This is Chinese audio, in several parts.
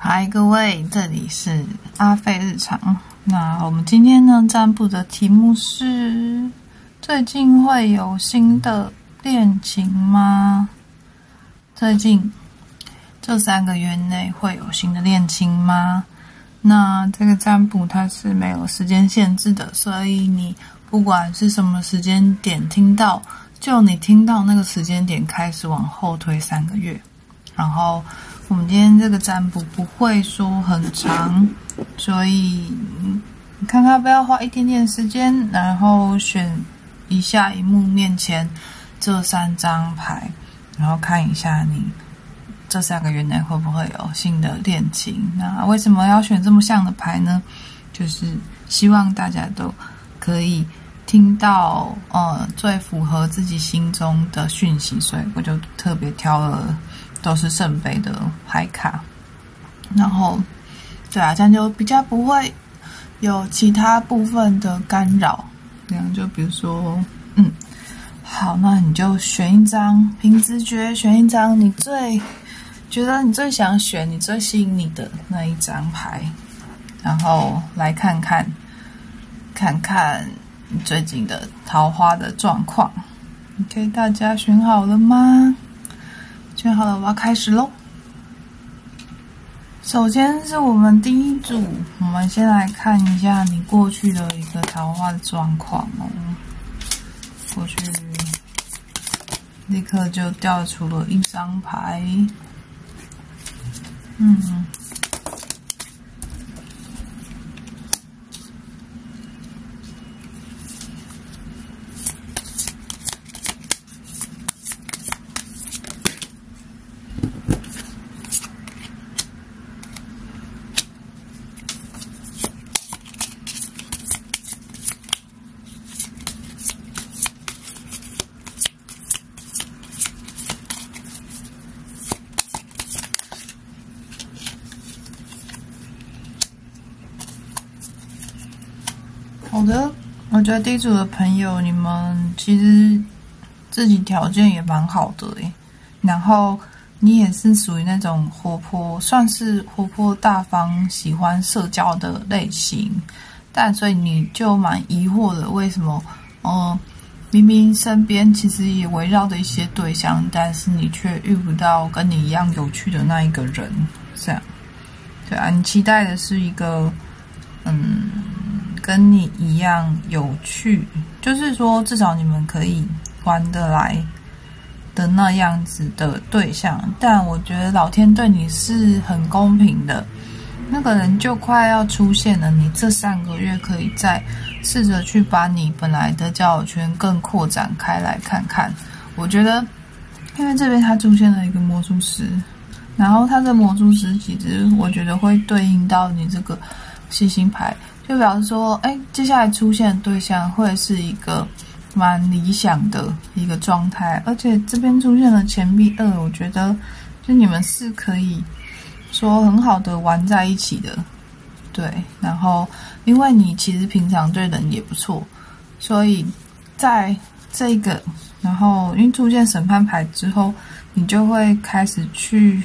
嗨，各位，这里是阿飞日常。那我们今天呢，占卜的题目是：最近会有新的恋情吗？最近这3个月内会有新的恋情吗？那这个占卜它是没有时间限制的，所以你不管是什么时间点听到，就你听到那个时间点开始往后推3个月。然后我们今天这个占卜不会说很长，所以你看看不要花一点点时间，然后选一下荧幕面前这3张牌，然后看一下你这3个月内会不会有新的恋情。那为什么要选这么像的牌呢？就是希望大家都可以听到最符合自己心中的讯息，所以我就特别挑了都是圣杯的牌卡。然后对啊，这样就比较不会有其他部分的干扰。这样就比如说好，那你就选一张，凭直觉选一张你最觉得你最想选，你最吸引你的那一张牌，然后来看看你最近的桃花的状况。OK， 大家选好了吗？选好了，我要开始咯。首先是我们第一组，我们先来看一下你过去的一个桃花的状况哦。过去立刻就调出了一张牌，好的，我觉得第一组的朋友，你们其实自己条件也蛮好的耶，然后你也是属于那种算是活泼大方、喜欢社交的类型，但所以你就蛮疑惑的，为什么明明身边其实也围绕着一些对象，但是你却遇不到跟你一样有趣的那一个人，这样。对啊，你期待的是一个跟你一样有趣，就是说至少你们可以玩得来的那样子的对象。但我觉得老天对你是很公平的，那个人就快要出现了，你这3个月可以再试着去把你本来的交友圈更扩展开来看看。我觉得因为这边它出现了一个魔术师，然后它的魔术师其实我觉得会对应到你这个星星牌，就表示说接下来出现的对象会是一个蛮理想的一个状态。而且这边出现了钱币2，我觉得就你们是可以说很好的玩在一起的。对，然后因为你其实平常对人也不错，所以在这个然后因为出现审判牌之后，你就会开始去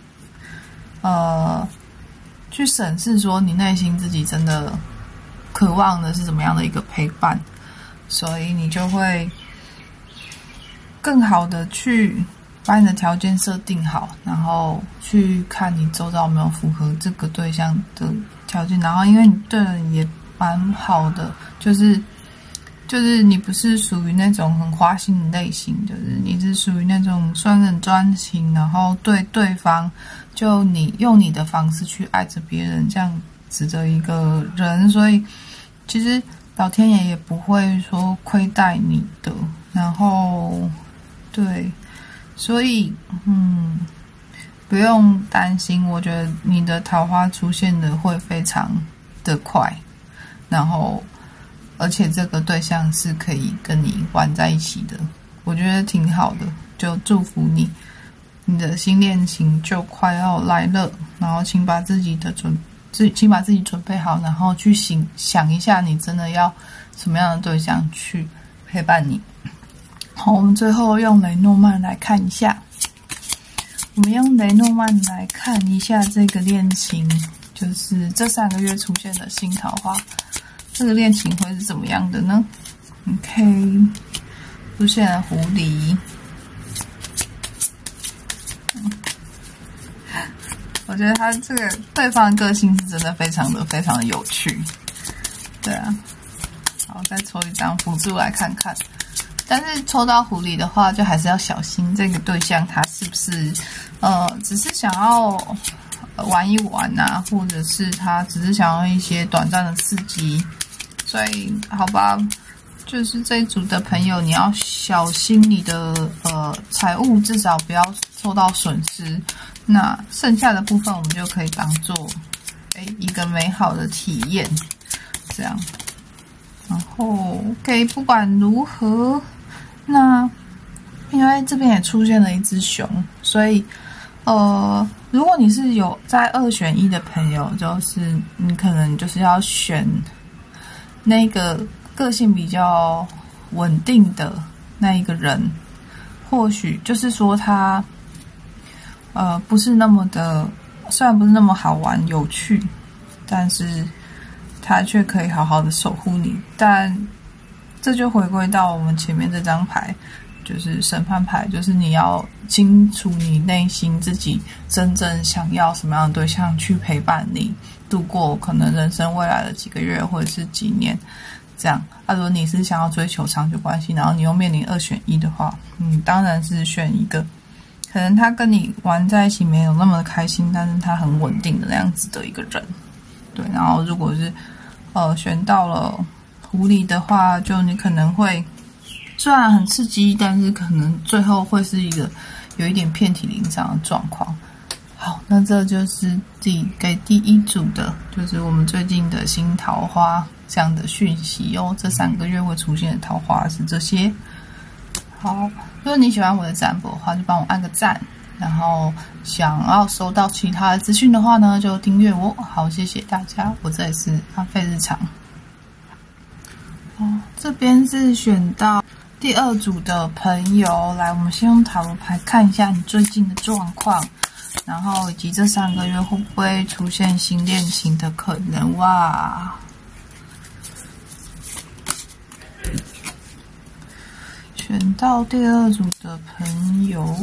审视说你内心自己真的渴望的是怎么样的一个陪伴，所以你就会更好的去把你的条件设定好，然后去看你周遭有没有符合这个对象的条件。然后因为你对人也蛮好的，就是你不是属于那种很花心的类型，就是你是属于那种算很专情，然后对对方就你用你的方式去爱着别人这样子的一个人，所以其实老天爷也不会说亏待你的。然后对，所以不用担心，我觉得你的桃花出现的会非常的快，然后而且这个对象是可以跟你玩在一起的，我觉得挺好的，就祝福你，你的新恋情就快要来了。然后请把自己准备好，然后去想一下你真的要什么样的对象去陪伴你。好，我们最后用雷诺曼来看一下。 我们用雷诺曼来看一下这个恋情，就是这3个月出现的新桃花，这个恋情会是怎么样的呢 ？OK， 出现了狐狸。我觉得他这个对方的个性是真的非常的有趣，对啊。好，再抽一张辅助来看看。但是抽到狐狸的话，就还是要小心这个对象他是不是只是想要玩一玩啊，或者是他只是想要一些短暂的刺激。所以好吧，就是这一组的朋友，你要小心你的财务至少不要受到损失。那剩下的部分我们就可以当做一个美好的体验，这样。然后 OK， 不管如何，那因为这边也出现了一只熊，所以如果你是有在2选1的朋友，就是你可能就是要选那个个性比较稳定的那一个人，或许就是说他不是那么的，虽然不是那么好玩有趣，但是他却可以好好的守护你。但这就回归到我们前面这张牌，就是审判牌，就是你要清楚你内心自己真正想要什么样的对象去陪伴你度过可能人生未来的几个月或者是几年这样。如果你是想要追求长久关系，然后你又面临2选1的话，当然是选一个可能他跟你玩在一起没有那么开心，但是他很稳定的那样子的一个人。对，然后如果是选到了狐狸的话，就你可能会虽然很刺激，但是可能最后会是一个有一点遍体鳞伤的状况。好，那这就是给第一组的，就是我们最近的新桃花这样的讯息哦。这3个月会出现的桃花是这些。好，如果你喜欢我的占卜的话，就帮我按个赞。然后想要收到其他的资讯的话呢，就订阅我。好，谢谢大家，我这里是阿费日常。这边是选到第2组的朋友，来，我们先用塔罗牌看一下你最近的状况，然后以及这3个月会不会出现新恋情的可能哇？选到第2组的朋友。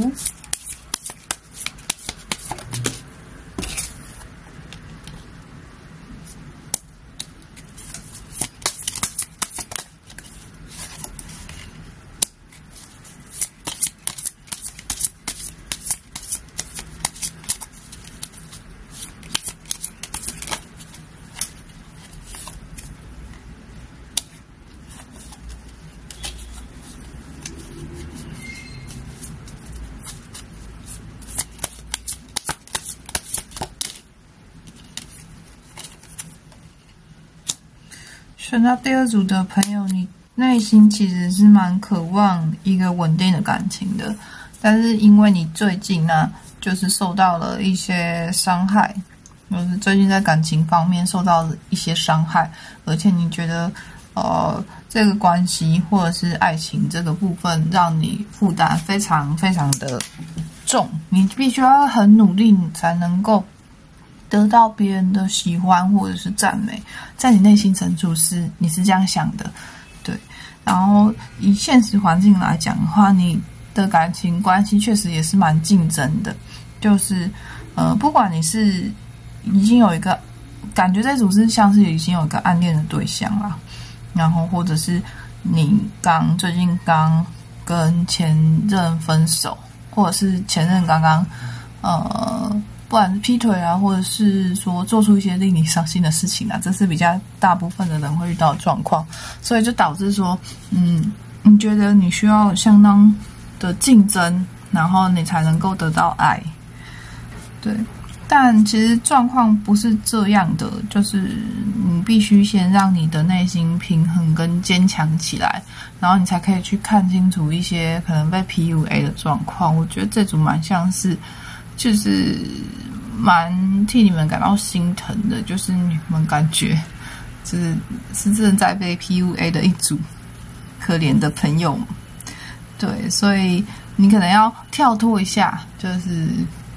选到第2组的朋友，你内心其实是蛮渴望一个稳定的感情的，但是因为你最近呢，就是受到了一些伤害，就是最近在感情方面受到了一些伤害，而且你觉得这个关系或者是爱情这个部分让你负担非常非常的重，你必须要很努力，你才能够得到别人的喜欢或者是赞美，在你内心深处你是这样想的，对。然后以现实环境来讲的话，你的感情关系确实也是蛮竞争的，就是不管你是已经有一个感觉，这组是像是已经有一个暗恋的对象啦，然后或者是你最近刚跟前任分手，或者是前任刚刚不管是劈腿啊，或者是说做出一些令你伤心的事情啊，这是比较大部分的人会遇到的状况，所以就导致说你觉得你需要相当的竞争，然后你才能够得到爱，对。但其实状况不是这样的，就是你必须先让你的内心平衡跟坚强起来，然后你才可以去看清楚一些可能被 PUA 的状况。我觉得这组蛮像是就是蛮替你们感到心疼的，就是你们感觉是正在被 PUA 的一组可怜的朋友，对，所以你可能要跳脱一下，就是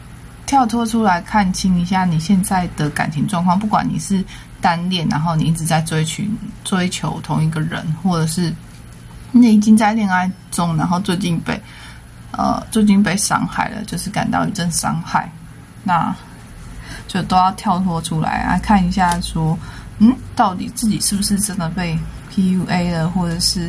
跳脱出来看清一下你现在的感情状况，不管你是单恋，然后你一直在追求同一个人，或者是你已经在恋爱中，然后最近被伤害了，就是感到一阵伤害，那就都要跳脱出来啊，看一下说，到底自己是不是真的被 PUA 了，或者是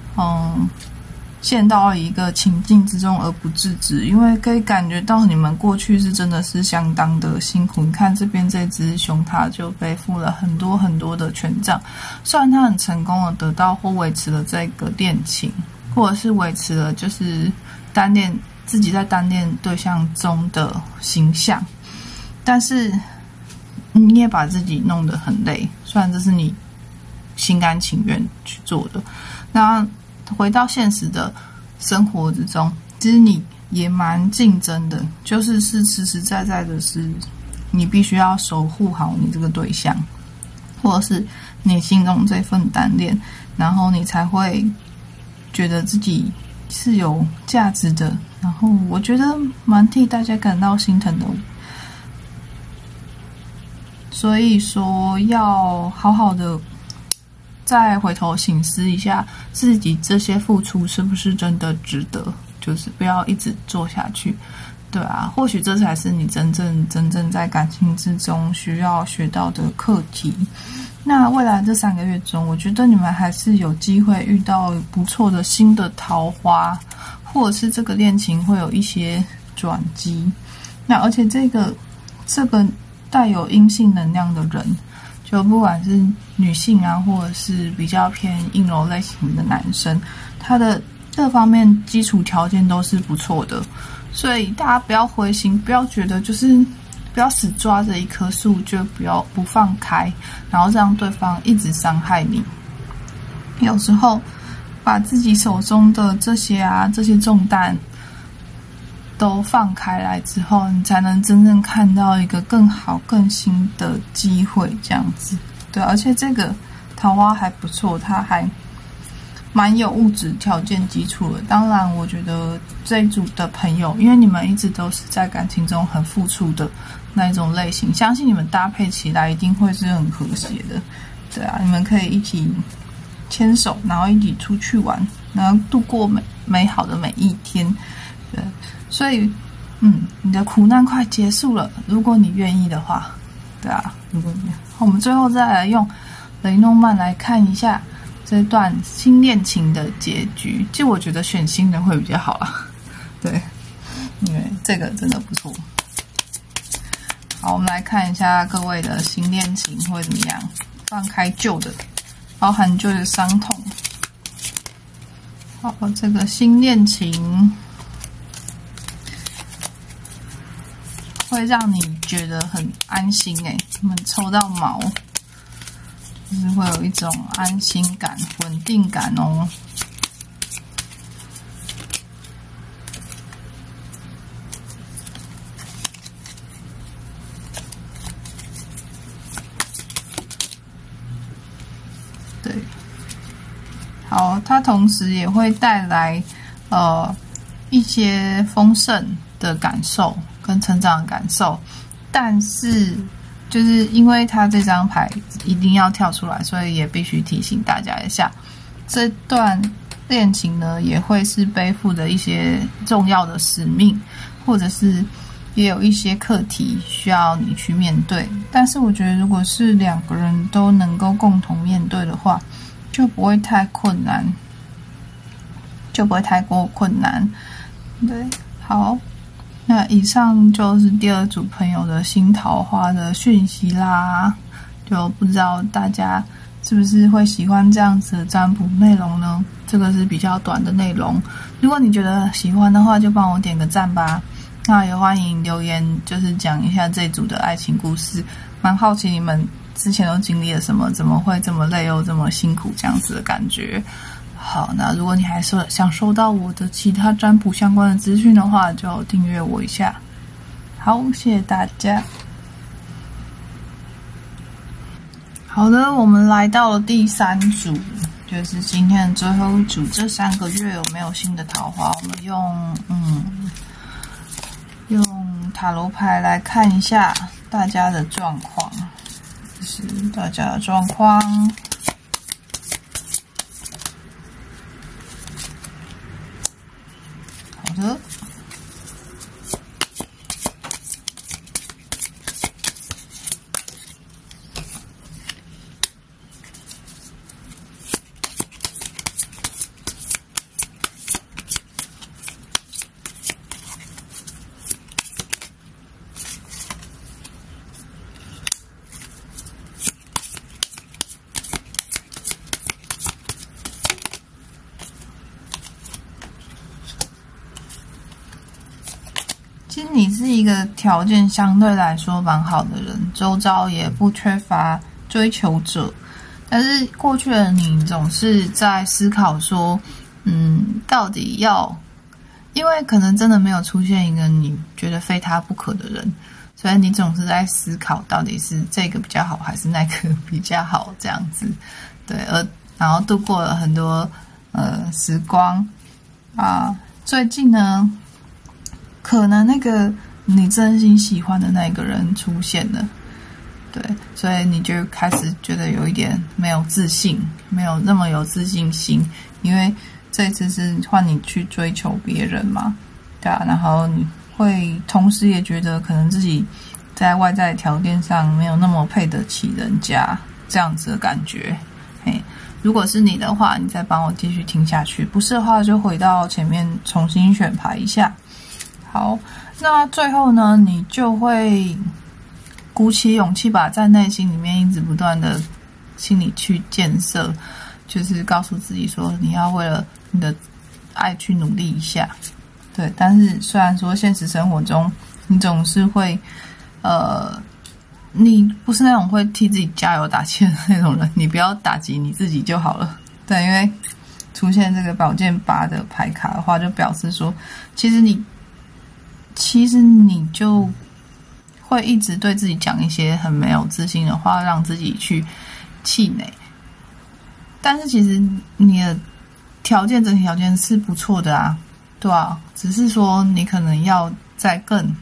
陷到了一个情境之中而不自知，因为可以感觉到你们过去是真的是相当的辛苦。你看这边这只熊，它就背负了很多很多的权杖，虽然它很成功的得到或维持了这个恋情，或者是维持了就是自己在单恋对象中的形象，但是你也把自己弄得很累，虽然这是你心甘情愿去做的。那回到现实的生活之中，其实你也蛮竞争的，就是实实在在的是，你必须要守护好你这个对象，或者是你心中这份单恋，然后你才会觉得自己是有价值的。然后我觉得蛮替大家感到心疼的，所以说要好好的再回头省思一下自己这些付出是不是真的值得，就是不要一直做下去。对啊，或许这才是你真正在感情之中需要学到的课题。那未来这3个月中，我觉得你们还是有机会遇到不错的新的桃花，或者是这个恋情会有一些转机。那而且这个带有阴性能量的人，就不管是女性啊，或者是比较偏阴柔类型的男生，他的各方面基础条件都是不错的，所以大家不要灰心，不要觉得就是不要死抓着一棵树就不放开，然后让对方一直伤害你。有时候把自己手中的这些重担都放开来之后，你才能真正看到一个更好更新的机会，这样子。对，而且这个桃花还不错，它还蛮有物质条件基础的。当然我觉得这一组的朋友，因为你们一直都是在感情中很付出的那一种类型，相信你们搭配起来一定会是很和谐的。对啊，你们可以一起牵手，然后一起出去玩，然后度过美好的每一天。对，所以你的苦难快结束了，如果你愿意的话。对啊，如果你我们最后再来用雷诺曼来看一下这段新恋情的结局。其实我觉得选新人会比较好啦，对，因为这个真的不错。好，我们来看一下各位的新恋情会怎么样，放开旧的，包含旧的伤痛。好，这个新恋情会让你觉得很安心我们抽到毛，就是会有一种安心感、稳定感哦。对，好，它同时也会带来一些丰盛的感受跟成长的感受，但是就是因为它这张牌一定要跳出来，所以也必须提醒大家一下，这段恋情呢也会是背负的一些重要的使命，或者是也有一些课题需要你去面对。但是我觉得如果是2个人都能够共同面对的话，就不会太困难，就不会太过困难。对，好，那以上就是第2组朋友的新桃花的讯息啦，就不知道大家是不是会喜欢这样子的占卜内容呢？这个是比较短的内容，如果你觉得喜欢的话，就帮我点个赞吧。那也欢迎留言，就是讲一下这组的爱情故事，蛮好奇你们之前都经历了什么，怎么会这么累又这么辛苦这样子的感觉。好，那如果你还是想收到我的其他占卜相关的资讯的话，就订阅我一下。好，谢谢大家。好的，我们来到了第3组，就是今天的最后一组。这3个月有没有新的桃花？我们用塔罗牌来看一下大家的状况，这是大家的状况。好的。其实你是一个条件相对来说蛮好的人，周遭也不缺乏追求者，但是过去的你总是在思考说，到底要，因为可能真的没有出现一个你觉得非他不可的人，所以你总是在思考到底是这个比较好还是那个比较好这样子，对，然后度过了很多时光啊，最近呢。可能那个你真心喜欢的那个人出现了，对，所以你就开始觉得有一点没有自信，没有那么有自信心，因为这次是换你去追求别人嘛，对啊，然后你会同时也觉得可能自己在外在条件上没有那么配得起人家这样子的感觉，嘿。如果是你的话，你再帮我继续听下去；不是的话，就回到前面重新选牌一下。好，那最后呢，你就会鼓起勇气吧，在内心里面一直不断的心里去建设，就是告诉自己说，你要为了你的爱去努力一下。对，但是虽然说现实生活中你总是会，你不是那种会替自己加油打气的那种人，你不要打击你自己就好了。对，因为出现这个宝剑8的牌卡的话，就表示说，其实你就会一直对自己讲一些很没有自信的话，让自己去气馁。但是其实你的整体条件是不错的啊，对啊，只是说你可能要再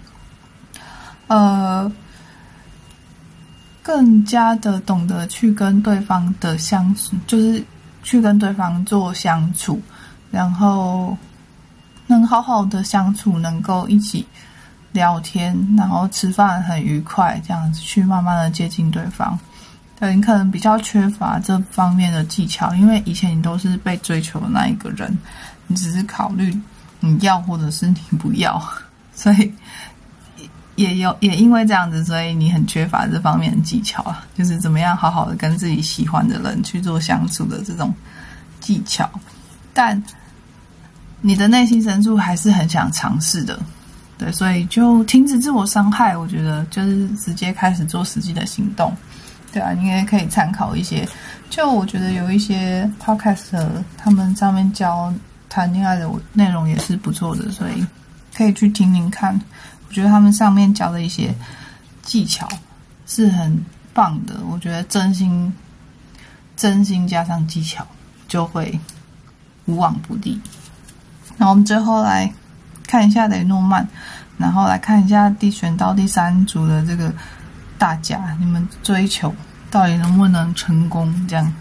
更加的懂得去跟对方的相处，就是去跟对方做相处，然后能好好的相处，能够一起聊天，然后吃饭很愉快，这样子去慢慢的接近对方。对，你可能比较缺乏这方面的技巧，因为以前你都是被追求的那一个人，你只是考虑你要或者是你不要，所以也因为这样子，所以你很缺乏这方面的技巧啊，就是怎么样好好的跟自己喜欢的人去做相处的这种技巧，但你的内心深处还是很想尝试的，对，所以就停止自我伤害，我觉得就是直接开始做实际的行动，对啊，你也可以参考一些，就我觉得有一些 podcast 他们上面教谈恋爱的内容也是不错的，所以可以去听听看，我觉得他们上面教的一些技巧是很棒的，我觉得真心加上技巧就会无往不利。那我们最后来看一下雷诺曼，然后来看一下选到第3组的这个大家，你们追求到底能不能成功？这样。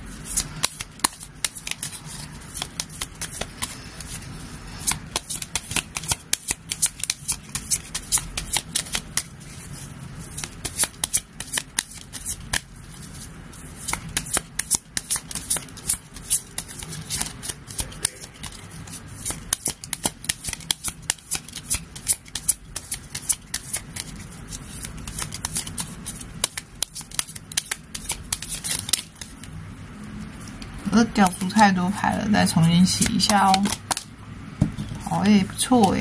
掉出太多牌了，再重新洗一下哦。好不错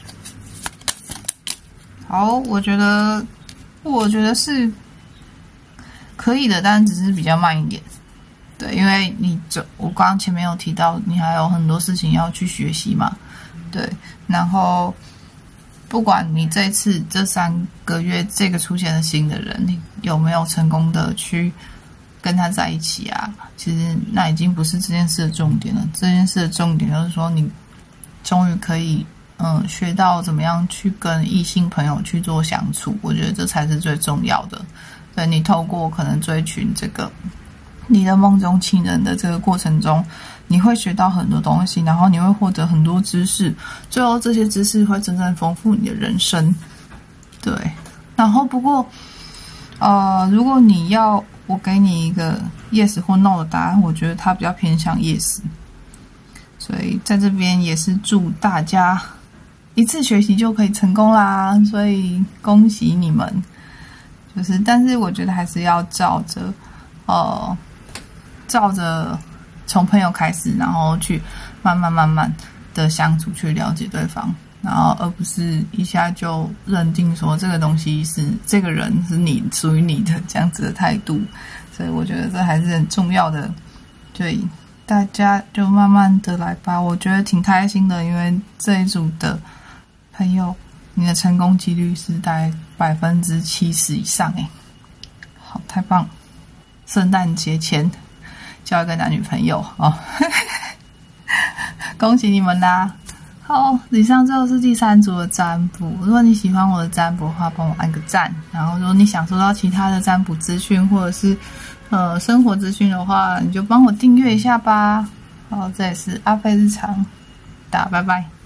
好，我觉得是可以的，但只是比较慢一点。对，因为我刚刚前面有提到，你还有很多事情要去学习嘛。对，然后不管你这3个月这个出现的新的人，你有没有成功的去跟他在一起啊？其实那已经不是这件事的重点了。这件事的重点就是说，你终于可以学到怎么样去跟异性朋友去做相处，我觉得这才是最重要的。对，你透过可能追寻这个你的梦中情人的这个过程中，你会学到很多东西，然后你会获得很多知识，最后这些知识会真正丰富你的人生。对，然后不过如果你要我给你一个 yes 或 no 的答案，我觉得它比较偏向 yes。所以在这边也是祝大家一次学习就可以成功啦，所以恭喜你们。但是我觉得还是要照着从朋友开始，然后去慢慢的相处，去了解对方，然后而不是一下就认定说这个东西是这个人是你属于你的这样子的态度。所以我觉得这还是很重要的，对。大家就慢慢的来吧，我觉得挺开心的，因为这一组的朋友，你的成功几率是大概70%以上诶。好，太棒！圣诞节前交一个男女朋友哦，恭喜你们啦！好，以上就是第3组的占卜。如果你喜欢我的占卜的话，帮我按个赞。然后如果你想收到其他的占卜资讯或者是生活资讯的话，你就帮我订阅一下吧。好，这也是阿飞日常，大家拜拜。